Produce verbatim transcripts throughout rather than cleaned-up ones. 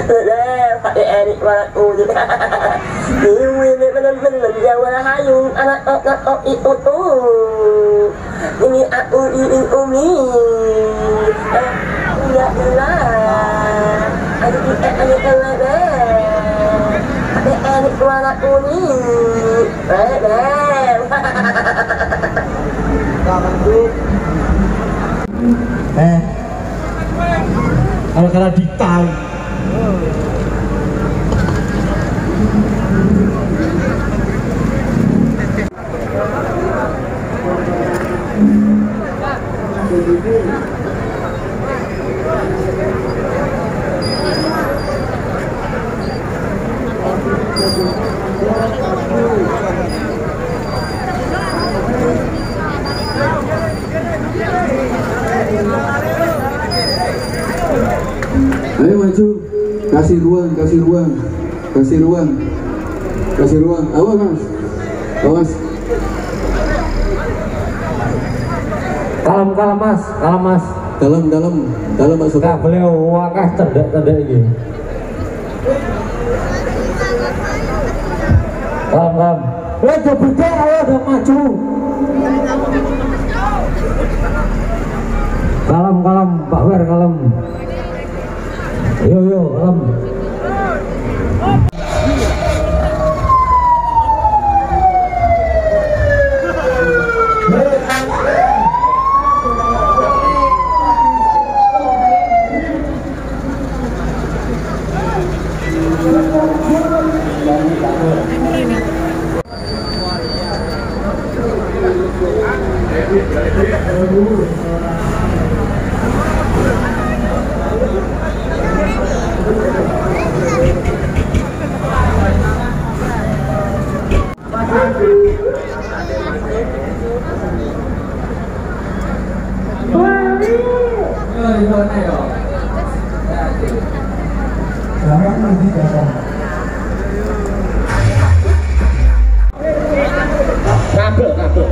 Lah, pakai erik walat uli. Dewi men-men Jawa hayung anak anak oh itu tuh. Ini aku ini umi. Ya Allah. Adik kita ini Allah deh. Pakai erik walat uli. Baik deh. Eh, kalau kalau ditang ayo maju, kasih ruang, kasih ruang, kasih ruang, kasih ruang. Awas mas, awas. kalem kalem mas, kalem mas, Dalam, dalam, dalam masuk. nggak boleh wakah cedek cedek ini. Kalem kalem. Wah jebute ayo udah maju. Kalem kalem, Pak Wer kalem. Yo yo kalem. Kabel, kabel.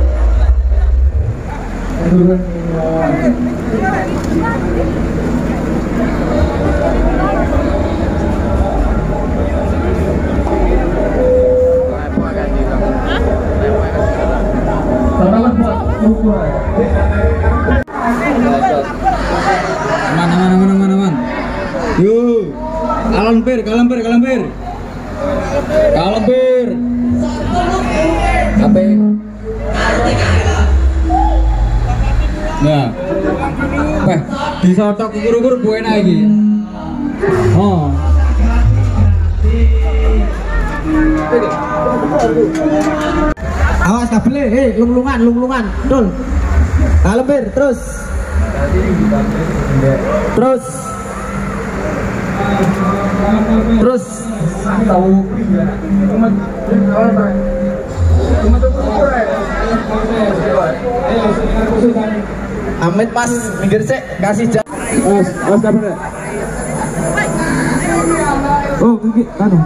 Aman, aman, aman, aman, aman. Yuk, kalampir, kalampir, kalampir, kalampir. Apa? Nah, bah, disotok ukur-ukur buat lagi. Oh. Awas kabel, eh lung-lungan, lung-lungan, dul. Kalempir terus. Terus. Terus. Amit pas minggir sih, kasih jam. Awas, awas kabel. Oh, gigi, anu.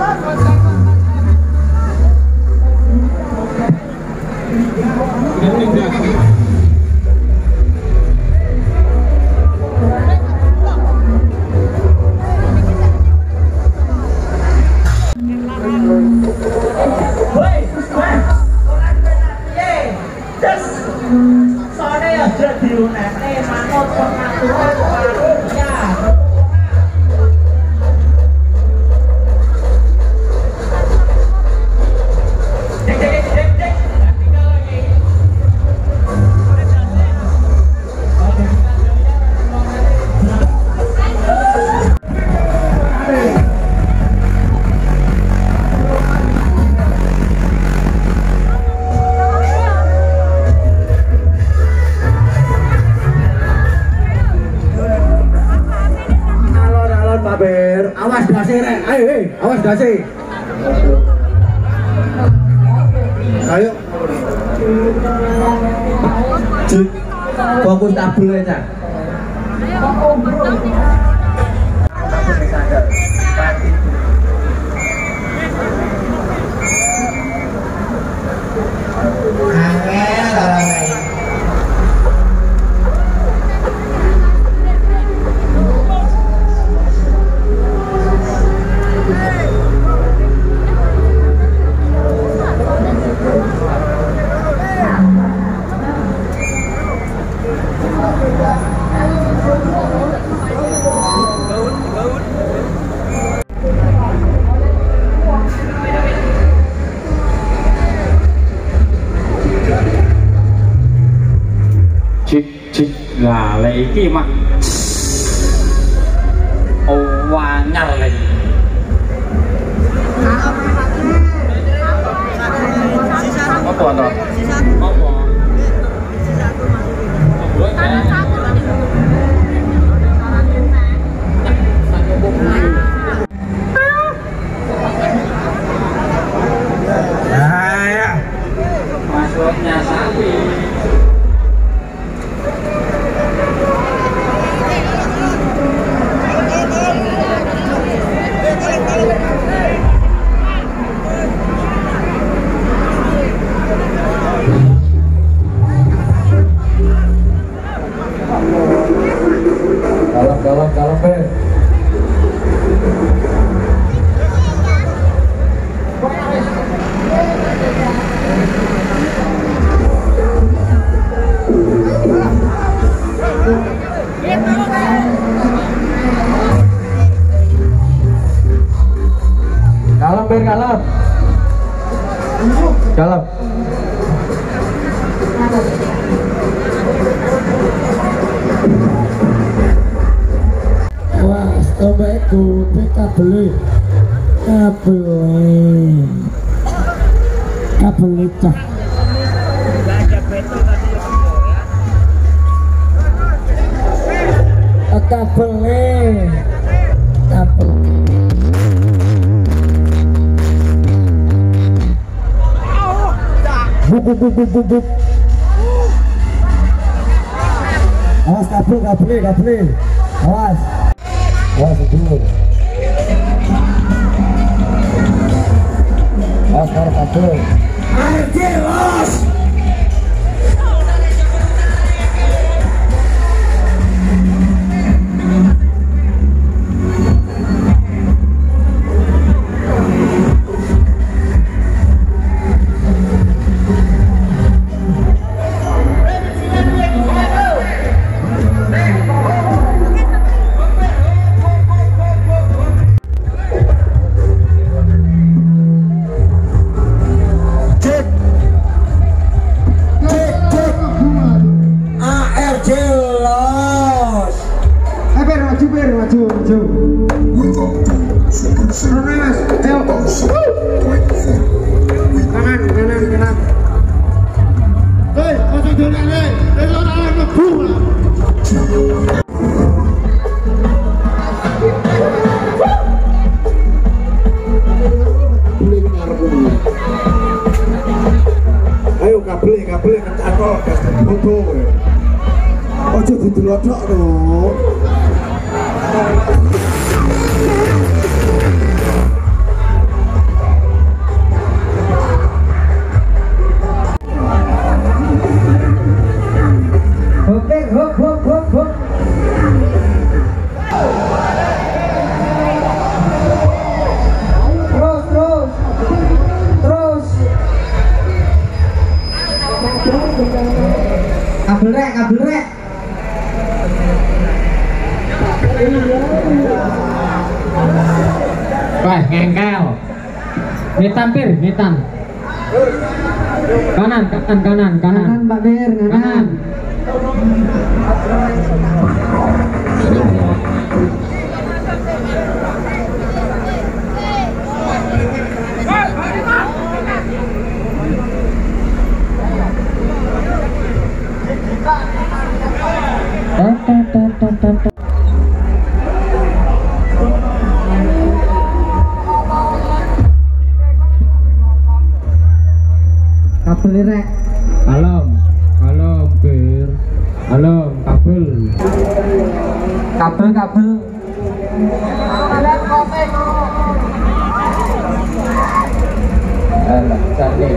Awas dasi rek, ayo hei, awas dasi. Ayo. Fokus tabel aja. iki mah oh wanyar lagi apa apa apa masuknya sapi Kalem, kalem, kalem, Ben. Kalem, Ben, kalem. Kalem. Wah, stomachku kabel kabel kabel cah kabel kabel buk buk buk buk buk awas kabel kabel kabel awas awas dulu awas taruh kabel air los kanan kanan kanan hei masuk dulu nih itu orang ngebul ayo kabel kabel kecakol foto ojo didelodok dong Oke, hop hop hop hop. Terus terus terus. Kabel rek, kabel rek. Wah, ngengkel. Nitan pir, nitan. Kanan, kanan, kanan, kanan. Kanan, Mbak Bir, kanan. Kabel rek. Alam, alam bir, alam kabel, kabel kabel. Alah, cantik.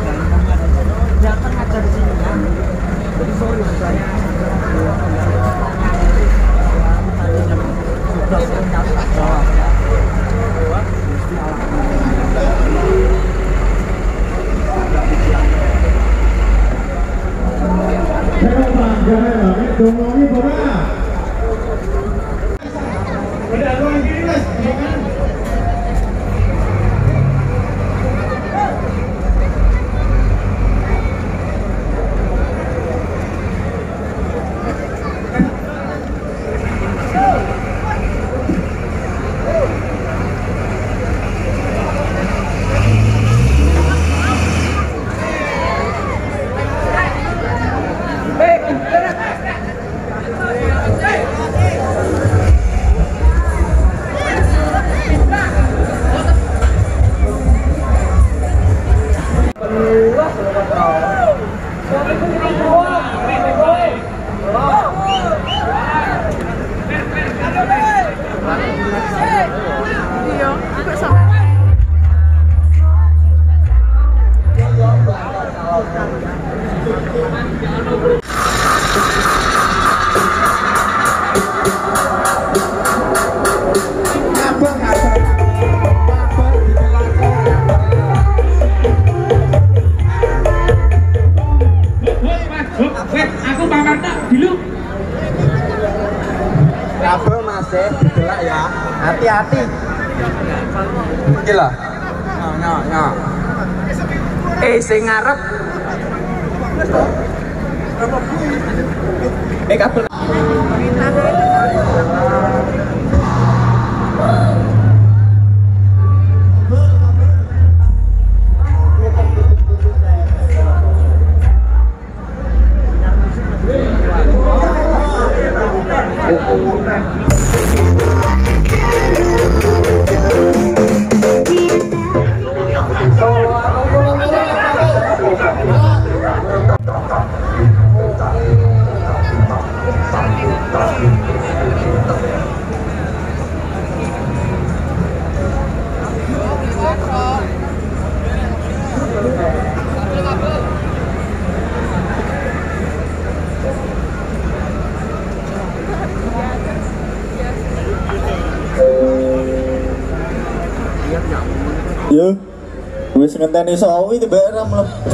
Jadi sorry saya Eh sing ngarep. Eh kabel. Yo, wis ngenteni sawi tiba ra mlebu.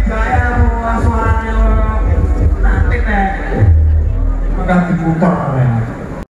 Diputar